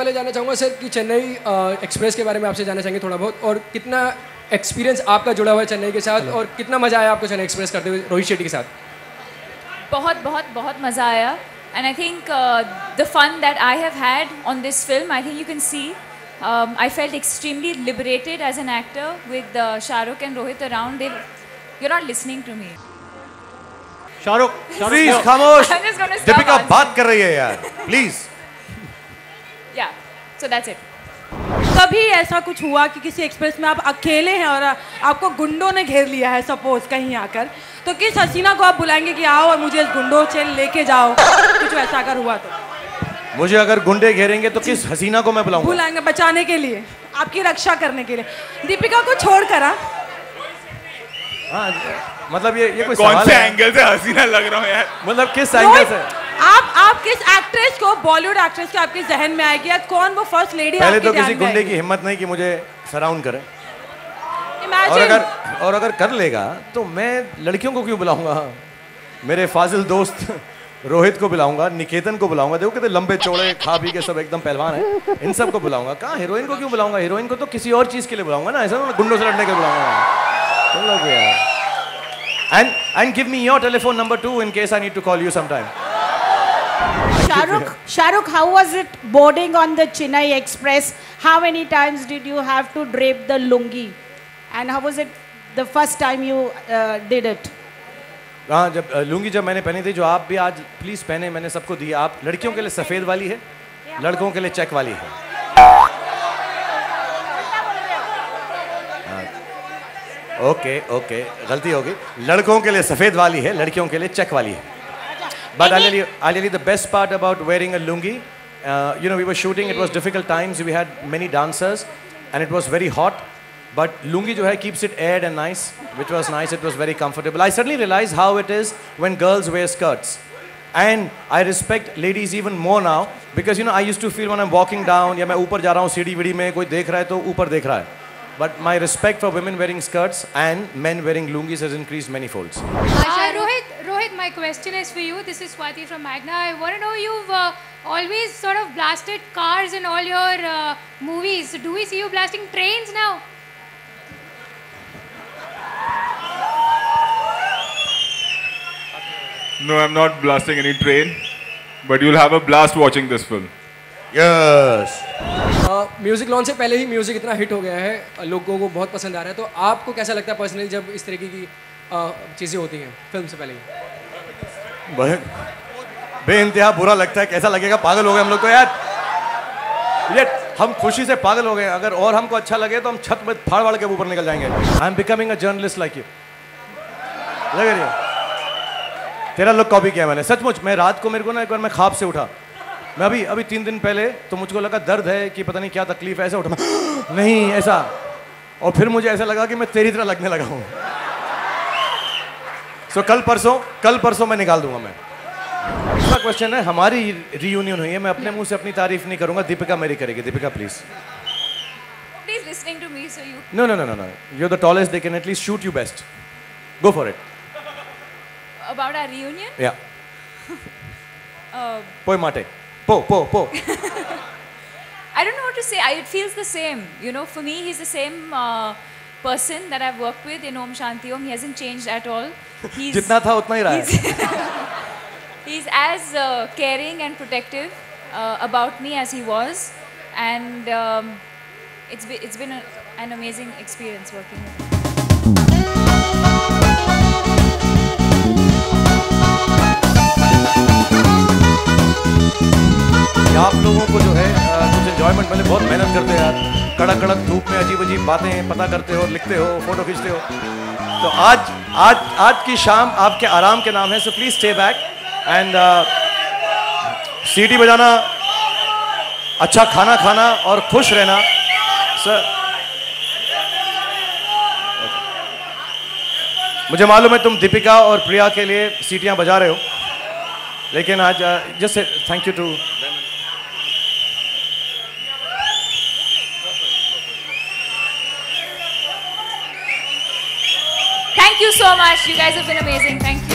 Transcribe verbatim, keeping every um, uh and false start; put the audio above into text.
पहले जानना चाहूँगा सर कि चेन्नई एक्सप्रेस के बारे में आपसे जानना चाहेंगे थोड़ा बहुत, और कितना एक्सपीरियंस आपका जुड़ा हुआ है चेन्नई के साथ, और कितना मज़ा आया आपको चेन्नई एक्सप्रेस करते हुए रोहित शेट्टी के साथ? बहुत बहुत बहुत मज़ा आया, and I think the fun that I have had on this film, I think you can see. Um, I felt extremely liberated as an actor with uh, Shahrukh and Rohit around. They, you're not listening to me. Shahrukh, please खामोश. I'm just going to stop. Deepika बात कर रही है यार, please. Yeah, so that's it. कभी ऐसा कुछ हुआ कि किसी एक्सप्रेस में आप अकेले हैं और आपको गुंडों ने घेर लिया है, सपोज कहीं आकर, तो किस हसीना को आप बुलाएंगे कि आओ और मुझे इस गुंडों से लेके जाओ? कुछ ऐसा अगर हुआ तो? मुझे अगर गुंडे घेरेंगे तो किस हसीना को मैं बुलाऊंगा? बुलाएंगे बचाने के लिए, आपकी रक्षा करने के लिए, दीपिका को छोड़कर. हाँ, मतलब ये ये कोई कौन सवाल से है? एंगल से हसीना लग रहा हूँ यार? मतलब किस एंगल से? आप आप किस एक्ट्रेस को, बॉलीवुड एक्ट्रेस को आपके जहन में आएगी, या कौन वो फर्स्ट लेडी पहले आपके तो ध्यान किसी में गुंडे आएगी? की हिम्मत नहीं कि मुझे सराउंड करे. Imagine. और अगर और अगर कर लेगा तो मैं लड़कियों को क्यों बुलाऊंगा? मेरे फाजिल दोस्त रोहित को बुलाऊंगा, निकेतन को बुलाऊंगा. देखो कितने लंबे चौड़े खा पी के सब एकदम पहलवान है, इन सब को बुलाऊंगा. कहाँ हीरोइन को क्यों बुलाऊंगा? हीरोइन को तो किसी और चीज के लिए बुलाऊंगा ना, ऐसा ना गुंडों से लड़ने के बुलाऊंगा. तुम लोग यार. And and give me your telephone number too in case I need to call you sometime. Shahrukh, Shahrukh, how was it boarding on the Chennai Express? How many times did you have to drape the lungi? And how was it the first time you uh, did it? हाँ, जब लुंगी जब मैंने पहनी थी, जो आप भी आज प्लीज पहने, मैंने सबको दी. आप लड़कियों के लिए सफेद वाली है, लड़कों के लिए चेक वाली है. ओके ओके गलती होगी. लड़कों के लिए सफेद वाली है, लड़कियों के लिए चेक वाली है. But I'll tell you, I'll tell you the best part about wearing a lungi. Uh, you know, we were shooting. It was difficult times. We had many dancers, and it was very hot. But lungi jo hai keeps it aired and nice, which was nice. It was very comfortable. I suddenly realized how it is when girls wear skirts, and I respect ladies even more now because you know I used to feel when I'm walking down, या मैं ऊपर जा रहा हूँ सीढ़ी वीढ़ी में, कोई देख रहा है तो ऊपर देख रहा है. But my respect for women wearing skirts and men wearing lungis has increased many folds. Uh, Rohit, Rohit, my question is for you. This is Swati from Magna. I want to know, you've uh, always sort of blasted cars in all your uh, movies. So do we see you blasting trains now? No, I'm not blasting any train, but you'll have a blast watching this film. Yes. Music launch से पहले ही music इतना hit हो गया है, लोगों को बहुत पसंद आ रहा है, तो आपको कैसा लगता है पर्सनली जब इस तरीके की चीज़ें होती हैं फिल्म से पहले ही? बेइंतहा बुरा लगता है. कैसा लगेगा? पागल हो गए हम लोग तो यार. ये हम खुशी से पागल हो गए. अगर और हमको अच्छा लगे तो हम छत में फाड़ फाड़ के ऊपर निकल जाएंगे. I am becoming a journalist like you. लग रही है तेरा लुक कॉपी किया मैंने. सचमुच मैं रात को, मेरे को ना एक बार मैं ख्वाब से उठा, मैं अभी अभी तीन दिन पहले, तो मुझको लगा दर्द है कि पता नहीं क्या तकलीफ है, ऐसा उठा नहीं ऐसा, और फिर मुझे ऐसा लगा कि मैं तेरी तरह लगने लगा हूँ. सो so, कल परसों कल परसों मैं निकाल दूंगा. मैं दूसरा क्वेश्चन है, हमारी रीयूनियन हुई है, मैं अपने मुंह से अपनी तारीफ नहीं करूंगा, दीपिका मेरी करेगी. Deepika please. Please listening to me, so you. No no no no no. You're the tallest. They can at least shoot you best. Go for it. About our reunion? Yeah. Uh, Poi mate. Po po po. I don't know what to say. I, it feels the same. You know, for me, he's the same uh, person that I've worked with in Om Shanti Om. He hasn't changed at all. He's, जितना था उतना ही रहा है. He's, he's as uh, caring and protective uh, about me as he was, and um, it's be, it's been a, an amazing experience working with him. आप लोगों को जो है कुछ एंजॉयमेंट, पहले बहुत मेहनत करते हैं यार, कड़क कड़क धूप में अजीब अजीब बातें पता करते हो, लिखते हो, फोटो खींचते हो. तो आज आज आज की शाम आपके आराम के नाम है. So please stay back and सीटी बजाना, अच्छा खाना खाना और खुश रहना. सर मुझे मालूम है तुम दीपिका और प्रिया के लिए सीटियां बजा रहे हो, लेकिन आज just thank you to Thank you so much. You guys have been amazing. Thank you.